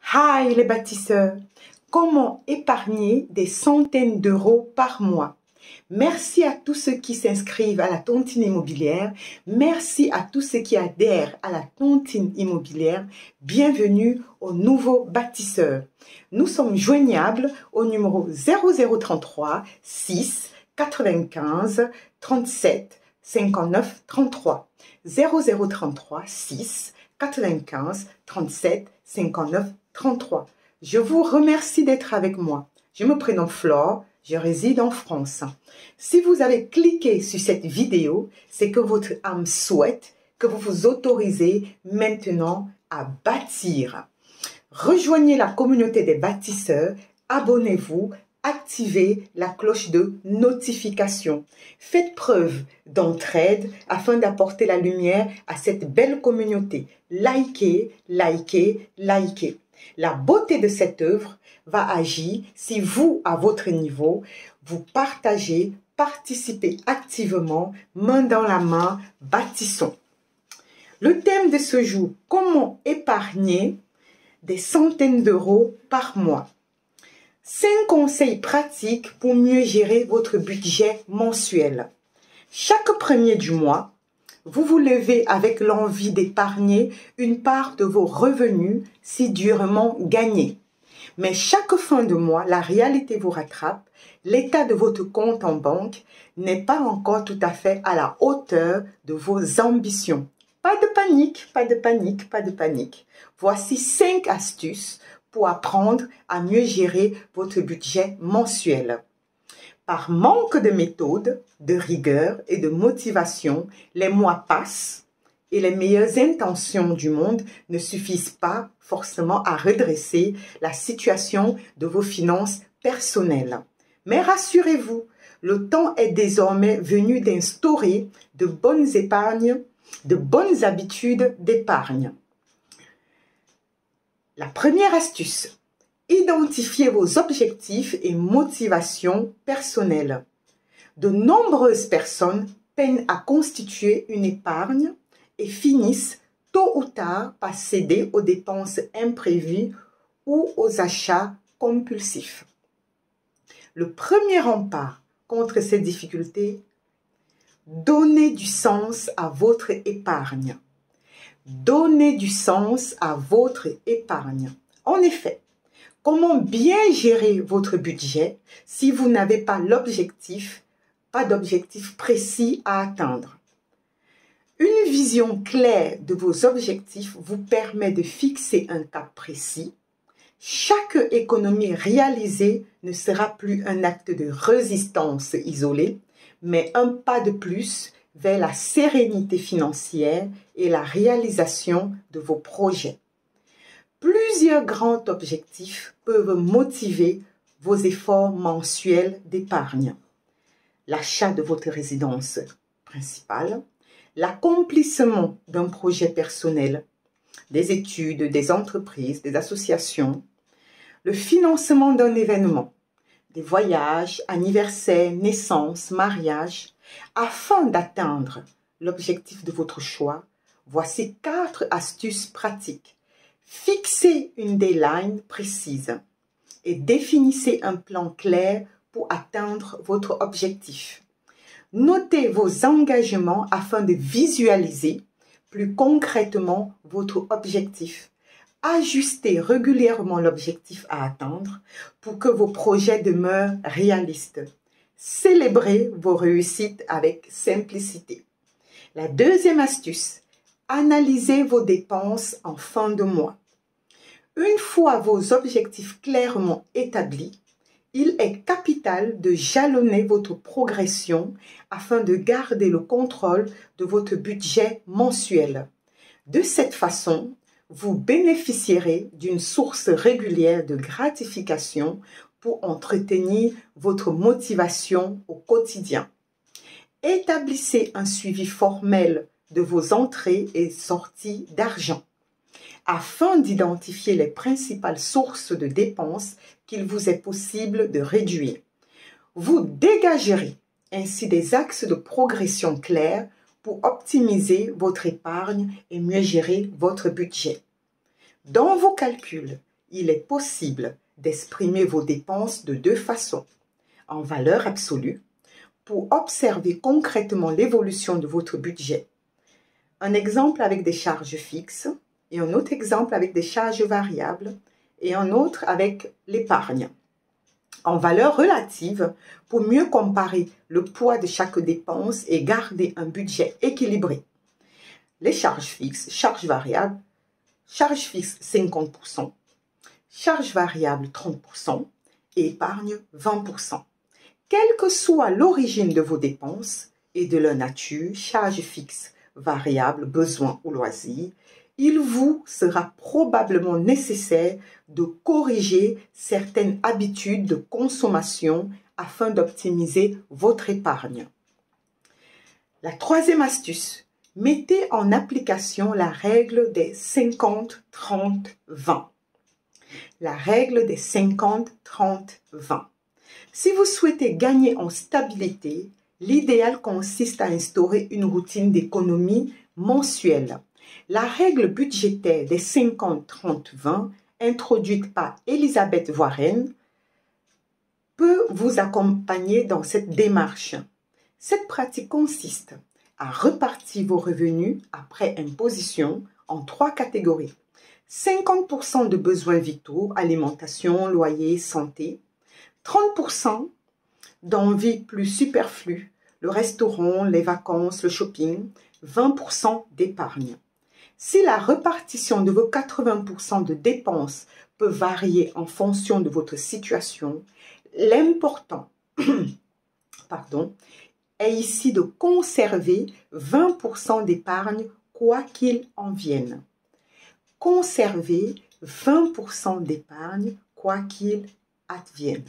Hi les bâtisseurs! Comment épargner des centaines d'euros par mois? Merci à tous ceux qui s'inscrivent à la tontine immobilière. Merci à tous ceux qui adhèrent à la tontine immobilière. Bienvenue aux nouveaux bâtisseurs. Nous sommes joignables au numéro 0033 6 95 37 59 33. 0033 6 95 37 59 33. Je vous remercie d'être avec moi. Je me prénomme Flore, je réside en France. Si vous avez cliqué sur cette vidéo, c'est que votre âme souhaite que vous vous autorisez maintenant à bâtir. Rejoignez la communauté des bâtisseurs, abonnez-vous, activez la cloche de notification. Faites preuve d'entraide afin d'apporter la lumière à cette belle communauté. Likez, likez, likez. La beauté de cette œuvre va agir si vous, à votre niveau, vous partagez, participez activement, main dans la main, bâtissons. Le thème de ce jour, comment épargner des centaines d'euros par mois. 5 conseils pratiques pour mieux gérer votre budget mensuel. Chaque premier du mois, vous vous levez avec l'envie d'épargner une part de vos revenus si durement gagnés. Mais chaque fin de mois, la réalité vous rattrape. L'état de votre compte en banque n'est pas encore tout à fait à la hauteur de vos ambitions. Pas de panique, pas de panique, pas de panique. Voici 5 astuces pour apprendre à mieux gérer votre budget mensuel. Par manque de méthode, de rigueur et de motivation, les mois passent et les meilleures intentions du monde ne suffisent pas forcément à redresser la situation de vos finances personnelles. Mais rassurez-vous, le temps est désormais venu d'instaurer de bonnes épargnes, de bonnes habitudes d'épargne. La première astuce. Identifiez vos objectifs et motivations personnelles. De nombreuses personnes peinent à constituer une épargne et finissent tôt ou tard par céder aux dépenses imprévues ou aux achats compulsifs. Le premier rempart contre ces difficultés, donnez du sens à votre épargne. Donnez du sens à votre épargne. En effet, comment bien gérer votre budget si vous n'avez pas d'objectif précis à atteindre? Une vision claire de vos objectifs vous permet de fixer un cap précis. Chaque économie réalisée ne sera plus un acte de résistance isolé, mais un pas de plus vers la sérénité financière et la réalisation de vos projets. Plusieurs grands objectifs peuvent motiver vos efforts mensuels d'épargne. L'achat de votre résidence principale, l'accomplissement d'un projet personnel, des études, des entreprises, des associations, le financement d'un événement, des voyages, anniversaires, naissances, mariages. Afin d'atteindre l'objectif de votre choix, voici 4 astuces pratiques. Fixez une deadline précise et définissez un plan clair pour atteindre votre objectif. Notez vos engagements afin de visualiser plus concrètement votre objectif. Ajustez régulièrement l'objectif à atteindre pour que vos projets demeurent réalistes. Célébrez vos réussites avec simplicité. La deuxième astuce, analysez vos dépenses en fin de mois. Une fois vos objectifs clairement établis, il est capital de jalonner votre progression afin de garder le contrôle de votre budget mensuel. De cette façon, vous bénéficierez d'une source régulière de gratification pour entretenir votre motivation au quotidien. Établissez un suivi formel de vos entrées et sorties d'argent afin d'identifier les principales sources de dépenses qu'il vous est possible de réduire. Vous dégagerez ainsi des axes de progression clairs pour optimiser votre épargne et mieux gérer votre budget. Dans vos calculs, il est possible d'exprimer vos dépenses de deux façons. En valeur absolue, pour observer concrètement l'évolution de votre budget. Un exemple avec des charges fixes et un autre exemple avec des charges variables et un autre avec l'épargne. En valeur relative, pour mieux comparer le poids de chaque dépense et garder un budget équilibré. Les charges fixes, charges variables, charges fixes 50%, charges variables 30% et épargne 20%. Quelle que soit l'origine de vos dépenses et de leur nature, charges fixes, variables, besoins ou loisirs, il vous sera probablement nécessaire de corriger certaines habitudes de consommation afin d'optimiser votre épargne. La troisième astuce, mettez en application la règle des 50-30-20. La règle des 50-30-20. Si vous souhaitez gagner en stabilité, l'idéal consiste à instaurer une routine d'économie mensuelle. La règle budgétaire des 50-30-20, introduite par Elizabeth Warren, peut vous accompagner dans cette démarche. Cette pratique consiste à repartir vos revenus après imposition en 3 catégories. 50% de besoins vitaux, alimentation, loyer, santé. 30% d'envies plus superflues, le restaurant, les vacances, le shopping, 20% d'épargne. Si la répartition de vos 80% de dépenses peut varier en fonction de votre situation, l'important est ici de conserver 20% d'épargne quoi qu'il en vienne. Conserver 20% d'épargne quoi qu'il advienne.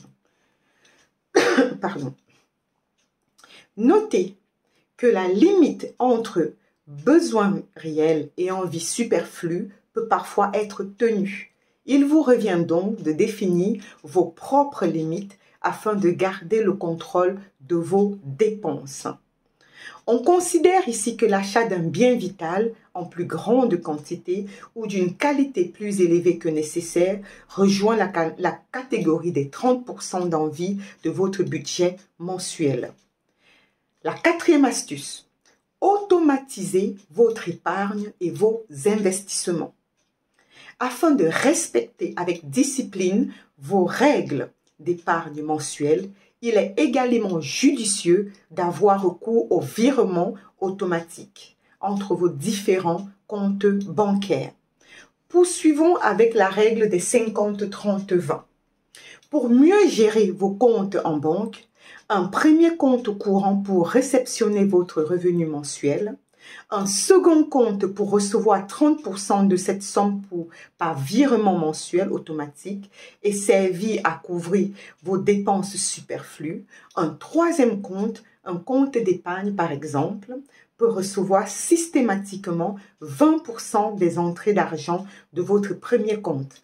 Notez que la limite entre besoins réels et envie superflue peut parfois être tenue. Il vous revient donc de définir vos propres limites afin de garder le contrôle de vos dépenses. On considère ici que l'achat d'un bien vital en plus grande quantité ou d'une qualité plus élevée que nécessaire rejoint la catégorie des 30% d'envie de votre budget mensuel. La quatrième astuce, automatisez votre épargne et vos investissements. Afin de respecter avec discipline vos règles d'épargne mensuelle, il est également judicieux d'avoir recours au virement automatique entre vos différents comptes bancaires. Poursuivons avec la règle des 50-30-20. Pour mieux gérer vos comptes en banque, un premier compte courant pour réceptionner votre revenu mensuel, un second compte pour recevoir 30% de cette somme par virement mensuel automatique et servir à couvrir vos dépenses superflues, un troisième compte, un compte d'épargne par exemple, peut recevoir systématiquement 20% des entrées d'argent de votre premier compte.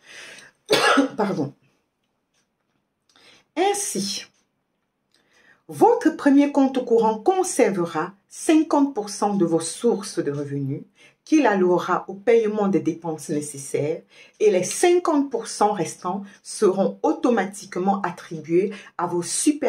Ainsi, votre premier compte courant conservera 50% de vos sources de revenus qu'il allouera au paiement des dépenses nécessaires et les 50% restants seront automatiquement attribués à vos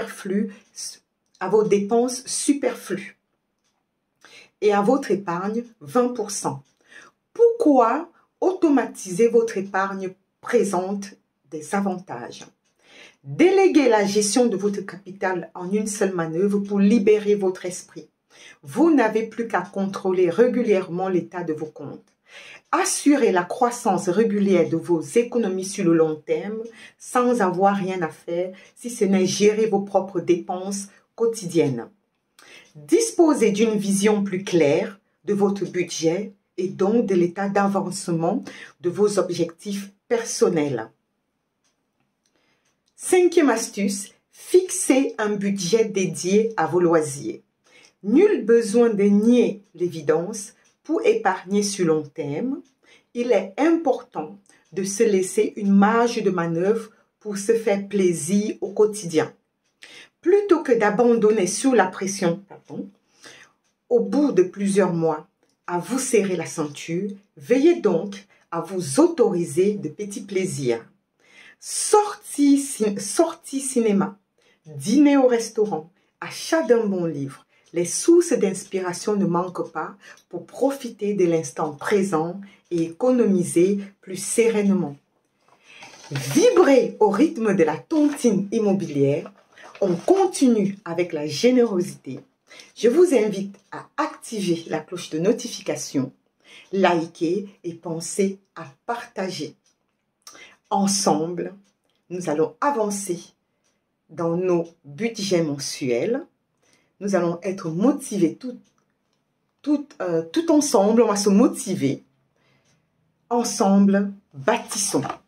dépenses superflues et à votre épargne 20%. Pourquoi automatiser votre épargne présente des avantages? Déléguez la gestion de votre capital en une seule manœuvre pour libérer votre esprit. Vous n'avez plus qu'à contrôler régulièrement l'état de vos comptes. Assurez la croissance régulière de vos économies sur le long terme sans avoir rien à faire si ce n'est gérer vos propres dépenses quotidiennes. Disposez d'une vision plus claire de votre budget et donc de l'état d'avancement de vos objectifs personnels. Cinquième astuce, fixez un budget dédié à vos loisirs. Nul besoin de nier l'évidence, pour épargner sur long terme, il est important de se laisser une marge de manœuvre pour se faire plaisir au quotidien. Plutôt que d'abandonner sous la pression, au bout de plusieurs mois, à vous serrer la ceinture, veillez donc à vous autoriser de petits plaisirs. sortie cinéma, dîner au restaurant, achat d'un bon livre. Les sources d'inspiration ne manquent pas pour profiter de l'instant présent et économiser plus sereinement. Vibrer au rythme de la tontine immobilière, on continue avec la générosité. Je vous invite à activer la cloche de notification, liker et penser à partager. Ensemble, nous allons avancer dans nos budgets mensuels. Nous allons être motivés tout ensemble. On va se motiver. Ensemble, bâtissons.